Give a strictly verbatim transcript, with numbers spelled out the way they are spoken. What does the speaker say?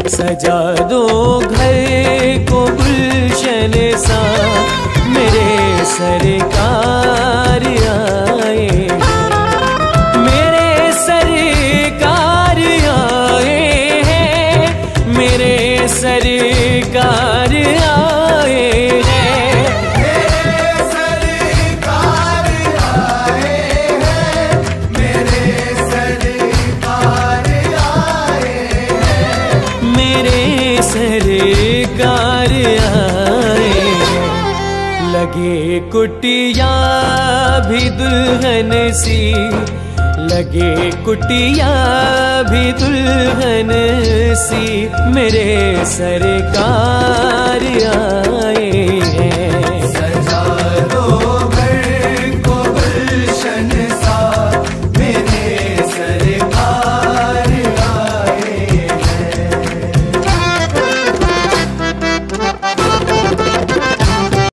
सजा दो घर को गुलशन सा, मेरे सरकार आए हैं, मेरे सरकार आए हैं, मेरे सरकार आए हैं, मेरे सरकार आए हैं, मेरे सरकार आए हैं, मेरे सरकार आए हैं। लगे कुटिया भी दुल्हन सी, लगे कुटिया भी दुल्हन सी, मेरे सरकार आए